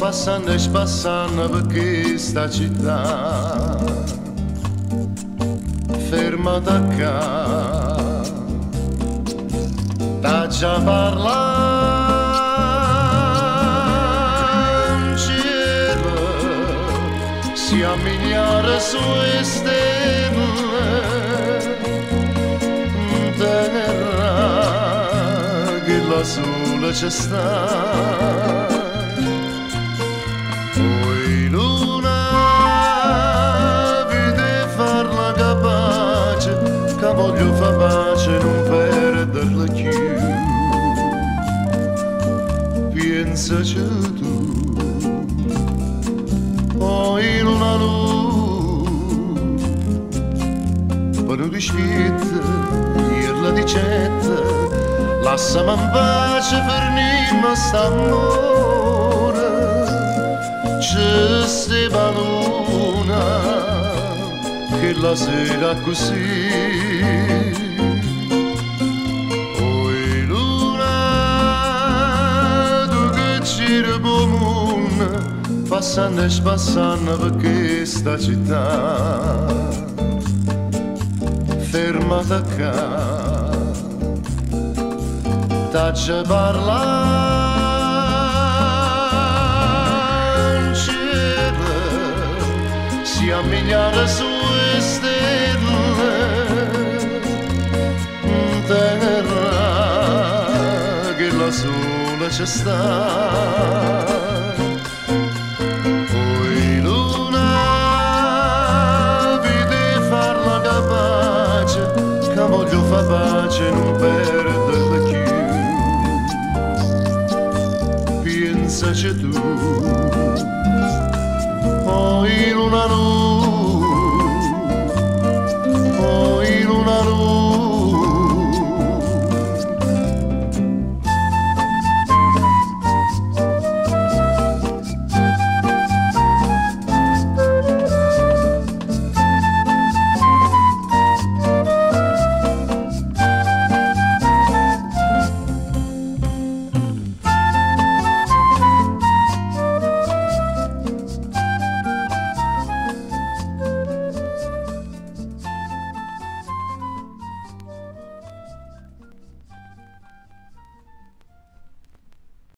passando e spassando per questa città, fermata qua, da già parlare in cielo, si ammigliare su stelle, terra che la sola c'è sta. Voglio far pace, non perderla più. Pensaci tu, poi luna luce, per non dispietta, dirla dicetta, lasciami in pace per nima st'amore, c'è sta luna che la sera così. Oi luna, tu che gira comune, passando e spassando per questa città, fermata qua, taccia parlare in cielo, si ammigliare su stelle, terra che la sola c'è sta. Poi luna vede farla capace, che voglio far pace, non perderla più. Pensaci tu, poi luna